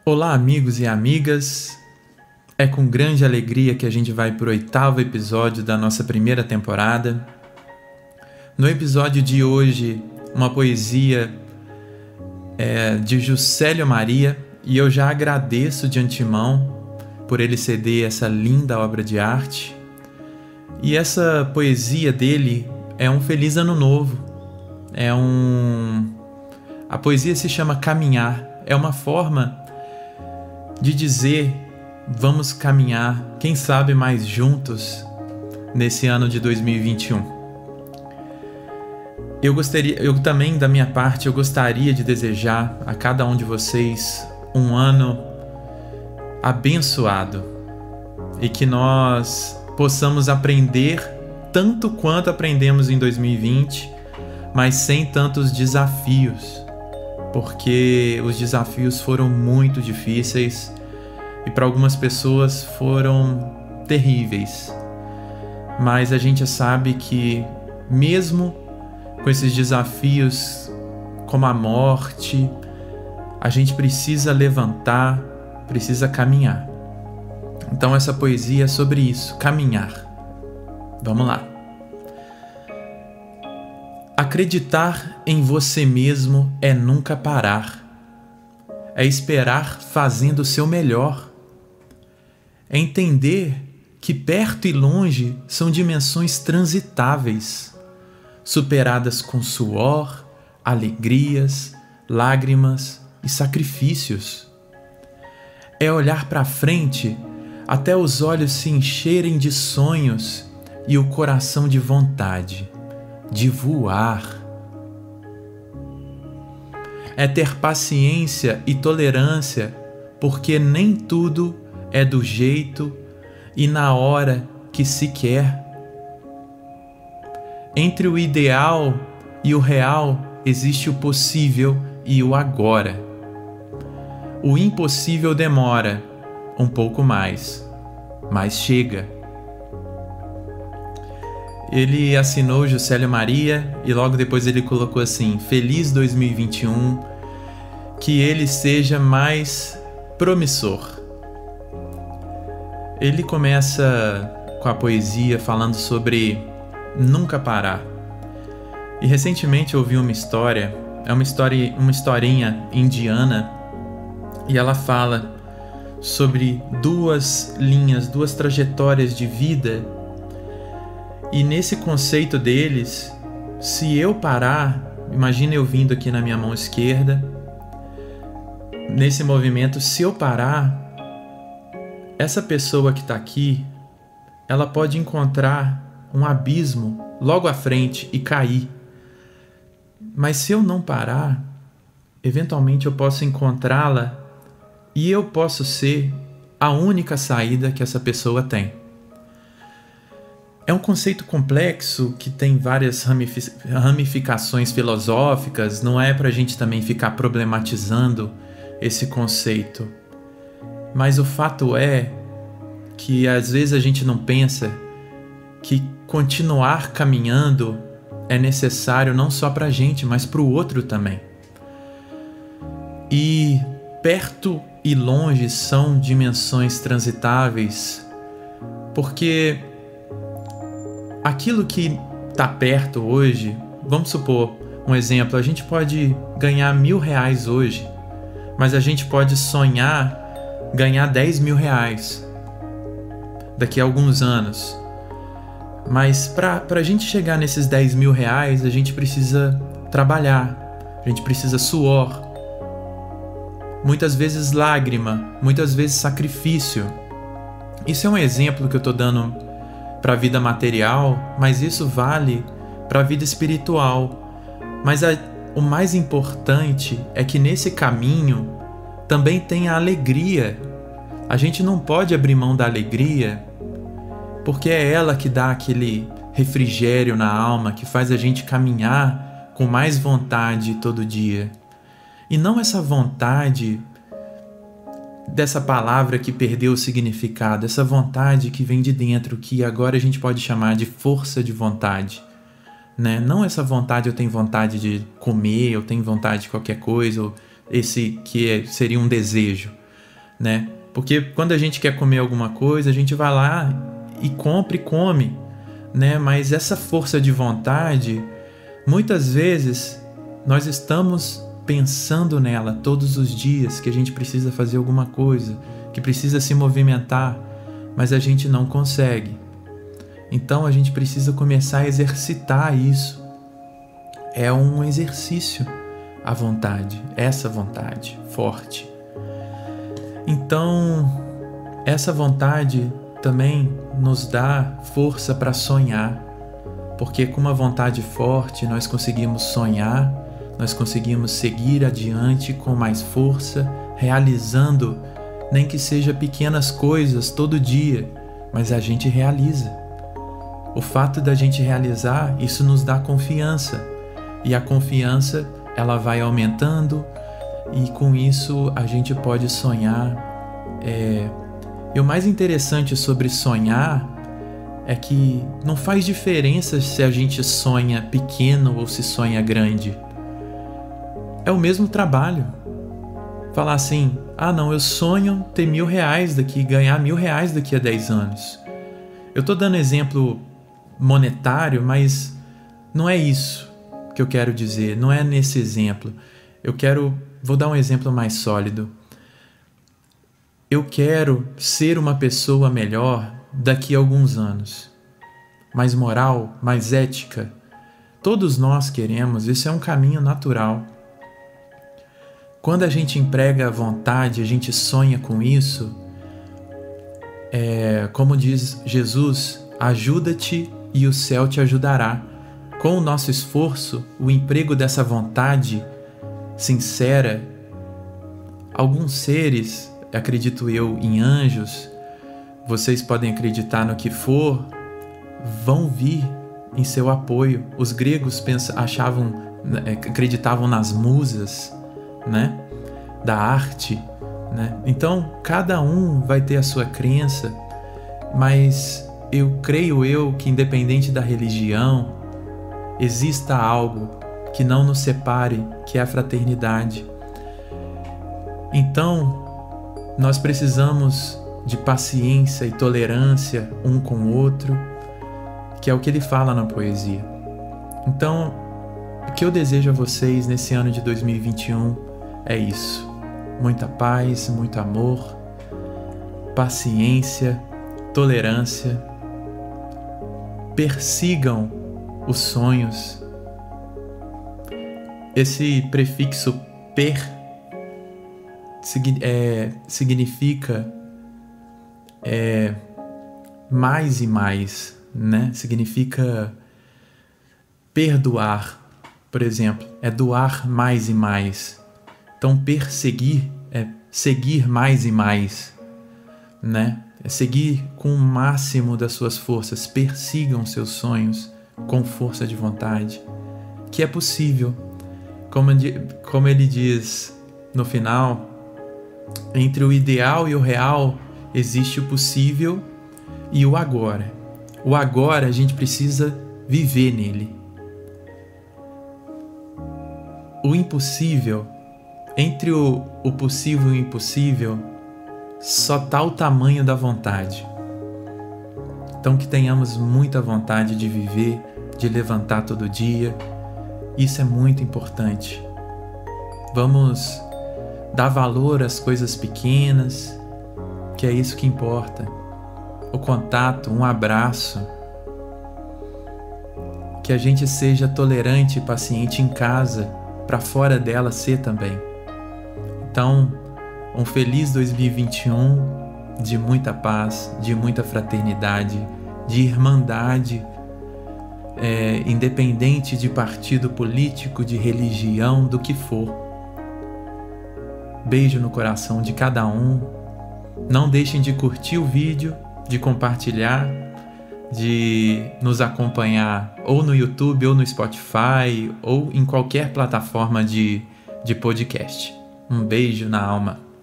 Olá, amigos e amigas. É com grande alegria que a gente vai para o 8º episódio da nossa primeira temporada. No episódio de hoje, uma poesia de Juscelio Maria, e eu já agradeço de antemão por ele ceder essa linda obra de arte. E essa poesia dele é um Feliz Ano Novo. A poesia se chama Caminhar. É uma forma de dizer: vamos caminhar, quem sabe mais juntos, nesse ano de 2021. Eu também, da minha parte, eu gostaria de desejar a cada um de vocês um ano abençoado e que nós possamos aprender tanto quanto aprendemos em 2020, mas sem tantos desafios, porque os desafios foram muito difíceis e para algumas pessoas foram terríveis. Mas a gente sabe que mesmo com esses desafios, como a morte, a gente precisa levantar, precisa caminhar. Então essa poesia é sobre isso, caminhar. Vamos lá. Acreditar em você mesmo é nunca parar. É esperar fazendo o seu melhor. É entender que perto e longe são dimensões transitáveis, superadas com suor, alegrias, lágrimas e sacrifícios. É olhar para frente até os olhos se encherem de sonhos e o coração de vontade, de voar. É ter paciência e tolerância, porque nem tudo é do jeito e na hora que se quer. Entre o ideal e o real existe o possível e o agora. O impossível demora um pouco mais, mas chega. Ele assinou Juscelio Maria e logo depois ele colocou assim: Feliz 2021, que ele seja mais promissor. Ele começa com a poesia falando sobre nunca parar. E recentemente eu ouvi uma história, uma historinha indiana, e ela fala sobre duas linhas, duas trajetórias de vida. E nesse conceito deles, se eu parar, imagina eu vindo aqui na minha mão esquerda, nesse movimento, se eu parar, essa pessoa que está aqui, ela pode encontrar um abismo logo à frente e cair. Mas se eu não parar, eventualmente eu posso encontrá-la e eu posso ser a única saída que essa pessoa tem. É um conceito complexo que tem várias ramificações filosóficas, não é para a gente também ficar problematizando esse conceito. Mas o fato é que às vezes a gente não pensa que continuar caminhando é necessário não só para a gente, mas para o outro também. E perto e longe são dimensões transitáveis, porque aquilo que está perto hoje, vamos supor um exemplo, a gente pode ganhar R$1.000 hoje, mas a gente pode sonhar ganhar R$10.000 daqui a alguns anos. Mas para a gente chegar nesses R$10.000, a gente precisa trabalhar, a gente precisa suor, muitas vezes lágrima, muitas vezes sacrifício. Isso é um exemplo que eu estou dando para a vida material, mas isso vale para a vida espiritual. Mas o mais importante é que nesse caminho também tem a alegria. A gente não pode abrir mão da alegria, porque é ela que dá aquele refrigério na alma, que faz a gente caminhar com mais vontade todo dia. E não essa vontade dessa palavra que perdeu o significado, essa vontade que vem de dentro, que agora a gente pode chamar de força de vontade, né? Não essa vontade, eu tenho vontade de comer, eu tenho vontade de qualquer coisa, ou esse que seria um desejo. né? Porque quando a gente quer comer alguma coisa, a gente vai lá e compra e come, né? Mas essa força de vontade, muitas vezes nós estamos pensando nela todos os dias, que a gente precisa fazer alguma coisa, que precisa se movimentar, mas a gente não consegue. Então a gente precisa começar a exercitar isso. É um exercício a vontade, essa vontade forte. Então, essa vontade também nos dá força para sonhar, porque com uma vontade forte nós conseguimos sonhar, nós conseguimos seguir adiante com mais força, realizando, nem que seja pequenas coisas todo dia, mas a gente realiza. O fato da gente realizar, isso nos dá confiança, e a confiança ela vai aumentando, e com isso a gente pode sonhar. E o mais interessante sobre sonhar é que não faz diferença se a gente sonha pequeno ou se sonha grande. É o mesmo trabalho. Falar assim, não, eu sonho ter R$1.000 daqui, ganhar R$1.000 daqui a 10 anos. Eu tô dando exemplo monetário, mas não é isso que eu quero dizer, não é nesse exemplo. Vou dar um exemplo mais sólido. Eu quero ser uma pessoa melhor daqui a alguns anos. Mais moral, mais ética. Todos nós queremos, isso é um caminho natural. Quando a gente emprega a vontade, a gente sonha com isso, como diz Jesus, ajuda-te e o céu te ajudará. Com o nosso esforço, o emprego dessa vontade sincera, alguns seres, acredito eu, em anjos, vocês podem acreditar no que for, vão vir em seu apoio. Os gregos acreditavam nas musas, né, da arte, né? Então, cada um vai ter a sua crença, mas creio eu que independente da religião, exista algo que não nos separe, que é a fraternidade. Então, nós precisamos de paciência e tolerância um com o outro, que é o que ele fala na poesia. Então, o que eu desejo a vocês nesse ano de 2021 é isso. Muita paz, muito amor, paciência, tolerância. Persigam os sonhos. Esse prefixo per significa mais e mais, né? Significa perdoar, por exemplo, é doar mais e mais. Então perseguir é seguir mais e mais, né? É seguir com o máximo das suas forças. Persigam seus sonhos com força de vontade, que é possível. Como ele diz no final, entre o ideal e o real existe o possível e o agora. O agora a gente precisa viver nele. O impossível, entre o possível e o impossível, só está o tamanho da vontade. Então que tenhamos muita vontade de viver, de levantar todo dia. Isso é muito importante. Vamos dar valor às coisas pequenas, que é isso que importa. O contato, um abraço. Que a gente seja tolerante e paciente em casa, para fora dela ser também. Então, um feliz 2021 de muita paz, de muita fraternidade, de irmandade, independente de partido político, de religião, do que for. Beijo no coração de cada um. Não deixem de curtir o vídeo, de compartilhar, de nos acompanhar ou no YouTube, ou no Spotify, ou em qualquer plataforma de podcast. Um beijo na alma.